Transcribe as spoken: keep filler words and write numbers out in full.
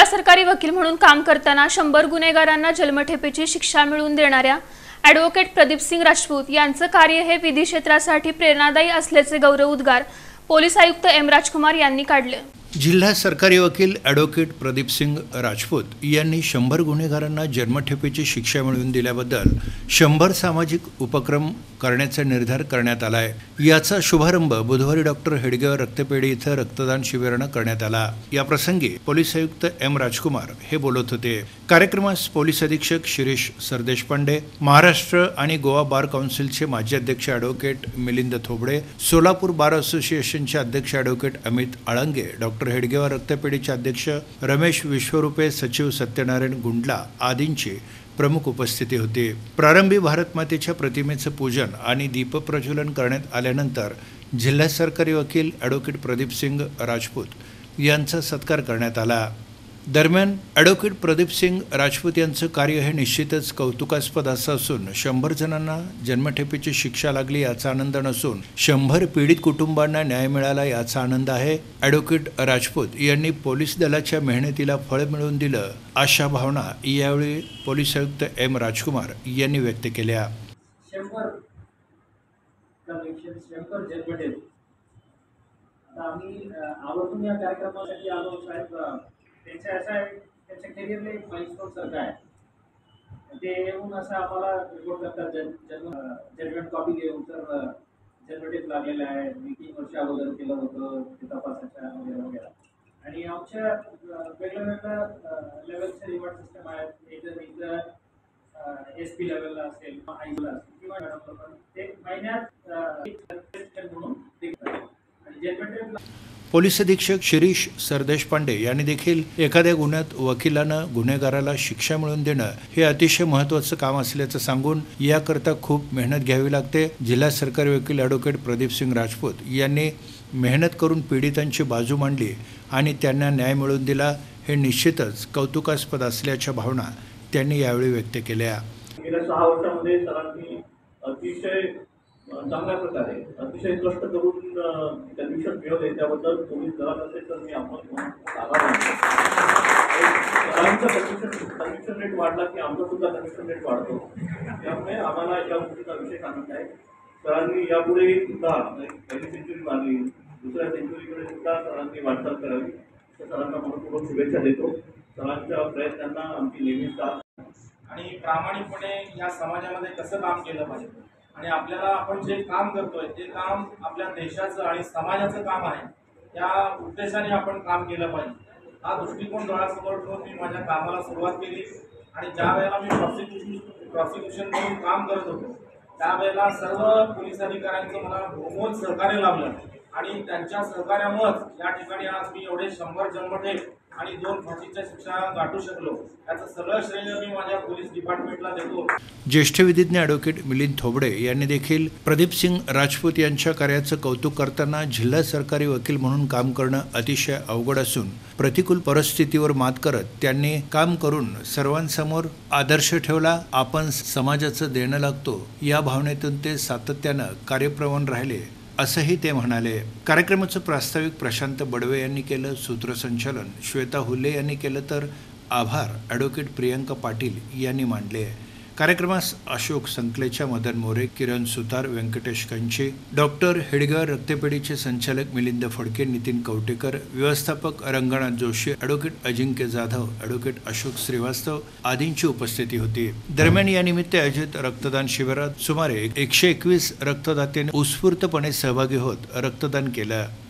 सरकारी वकील म्हणून काम करताना शंभर गुन्हेगारांना जन्मठेपेची शिक्षा मिळवून देणाऱ्या ॲडव्होकेट प्रदीपसिंग राजपूत यांचं कार्य हे विधी क्षेत्रासाठी प्रेरणादायी असल्याचे गौरवोद्गार पोलीस आयुक्त एम राजकुमार यांनी काढले। जिल्हा सरकारी वकील ॲडव्होकेट प्रदीपसिंग राजपूत यांनी शंभर गुन्हेगारांना जन्मठेपेची शिक्षा मिळवून दिल्याबद्दल शंभर सामाजिक उपक्रम करण्याचा निर्धार करण्यात आला आहे। याचा शुभारंभ बुधवारी डॉक्टर हेडगेवार रक्तपेढी इथं रक्तदान शिबिरानं करण्यात आला। या प्रसंगी पोलीस आयुक्त एम राजकुमार हे बोलत होते। कार्यक्रमास पोलीस अधीक्षक शिरीष सरदेशपांडे, महाराष्ट्र आणि गोवा बार काउन्सिलचे माजी अध्यक्ष ॲडव्होकेट मिलिंद थोबडे, सोलापूर बार असोसिएशनचे अध्यक्ष ॲडव्होकेट अमित आळंगे, डॉक्टर हेडगेवार रक्तपेढीचे अध्यक्ष रमेश विश्वरूपे, सचिव सत्यनारायण गुंडला आदींची प्रमुख उपस्थिती होती। प्रारंभी भारत मातेच्या प्रतिमेचं पूजन आणि दीपप्रज्वलन करण्यात आल्यानंतर जिल्हा सरकारी वकील ॲडव्होकेट प्रदीपसिंग राजपूत यांचा सत्कार करण्यात आला। दरम्यान ॲडव्होकेट प्रदीपसिंग राजपूत यांचं कार्य हे निश्चितच कौतुकास्पद असं असून शंभर जणांना जन्मठेपेची शिक्षा लागली याचा आनंद नसून शंभर पीडित कुटुंबांना न्याय मिळाला याचा आनंद आहे। ॲडव्होकेट राजपूत यांनी पोलीस दलाच्या मेहनतीला फळ मिळवून दिलं अशा भावना यावेळी पोलीस आयुक्त एम राजकुमार यांनी व्यक्त केल्या। आम्ही आवर्जून या कार्यक्रमासाठी आलो साहेब। त्यांचं असं आहे, त्यांच्या करिअरला एक माइलस्टोन सारखं आहे। ते येऊन असं आम्हाला रिपोर्ट करतात, जन्म जजमेंट कॉपी घेऊन तर जन्मठेप लागलेलं आहे, मी तीन वर्ष अगोदर केलं होतं ते तपासाच्या वगैरे वगैरे। आणि आमच्या वेगवेगळ्या लेवलचे रिवॉर्ड सिस्टम आहेत। इथं इथं एस पी लेवलला असेल, आयला असेल किंवा मॅडम ते महिन्यात म्हणून आणि जन्मठेप। पोलीस अधीक्षक शिरीष सरदेशपांडे यांनी देखील एखाद्या गुन्ह्यात वकिलानं गुन्हेगाराला शिक्षा मिळवून देणं हे अतिशय महत्त्वाचं काम असल्याचं सांगून याकरता खूप मेहनत घ्यावी लागते। जिल्हा सरकारी वकील ॲडव्होकेट प्रदीपसिंग राजपूत यांनी मेहनत करून पीडितांची बाजू मांडली आणि त्यांना न्याय मिळवून दिला हे निश्चितच कौतुकास्पद असल्याच्या भावना त्यांनी यावेळी व्यक्त केल्या। गेल्या सहा वर्षांमध्ये सरांनी अतिशय चांगल्या प्रकारे अतिशय कष्ट करून कमिशन मिळवले, त्याबद्दल पोलीस दलात असेल तर मी आपण आभार मानतो। सरांचा कमिशन कमिशन रेट वाढला की आमचा सुद्धा कमिशन रेट वाढतो, त्यामुळे आम्हाला या गोष्टीचा विशेष आनंद आहे। सरांनी यापुढे सुद्धा पहिली सेंचुरी मारली, दुसऱ्या सेंचुरीकडे सुद्धा सरांनी वाटचाल करावी, तर सरांना मनपूर्वक शुभेच्छा देतो। सरांच्या प्रयत्नांना आमची नेहमीच साथ आणि प्रामाणिकपणे या समाजामध्ये कसं काम केलं पाहिजे आणि आपल्याला आपण जे काम करतोय ते काम आपल्या देशाचं आणि समाजाचं काम आहे, त्या उद्देशाने आपण काम केलं पाहिजे। हा दृष्टिकोन डोळ्यासमोर ठेवून मी माझ्या कामाला सुरुवात केली आणि ज्या वेळेला मी प्रॉसिक्युशन प्रॉसिक्युशन म्हणून काम करत होतो त्यावेळेला सर्व पोलीस अधिकाऱ्यांचं मला बहुमोल सहकार्य लाभलं आणि त्यांच्या सहकार्यामुळेच या ठिकाणी आज मी एवढे शंभर जन्मठेप आणि दोन फाशीच्या शिक्षा गाठू शकलो, याचं सगळं श्रेय मी माझ्या पोलीस डिपार्टमेंटला देतो। ज्येष्ठ विधिज्ञ ॲडव्होकेट मिलिंद थोबडे यांनी देखील प्रदीपसिंग राजपूत यांच्या कार्याचं कौतुक करताना जिल्हा सरकारी वकील म्हणून काम करणं अतिशय अवघड असून प्रतिकूल परिस्थितीवर मात करत त्यांनी काम करून सर्वांसमोर आदर्श ठेवला। आपण समाजाचं देणं लागतो या भावनेतून ते सातत्यानं कार्यप्रवण राहिले असंही ते म्हणाले। कार्यक्रमाचं प्रास्ताविक प्रशांत बडवे यांनी केलं, सूत्रसंचालन श्वेता हुल्ले यांनी केलं, तर आभार ॲडव्होकेट प्रियंका पाटील यांनी मांडले। कार्यक्रमास अशोक संकलेचा, मदन मोरे, किरण सुतार, व्यंकटेश कंचे, डॉक्टर हेडगेवार रक्तपेढीचे संचालक मिलिंद फडके, नितीन कवटेकर, व्यवस्थापक रंगनाथ जोशी, ॲडव्होकेट अजिंक्य जाधव, ॲडव्होकेट अशोक श्रीवास्तव आदींची उपस्थिती होती। दरम्यान या निमित्त आयोजित रक्तदान शिबिरात सुमारे एकशे एकवीस रक्तदात्यांनी उत्स्फूर्तपणे सहभागी होत रक्तदान केलं।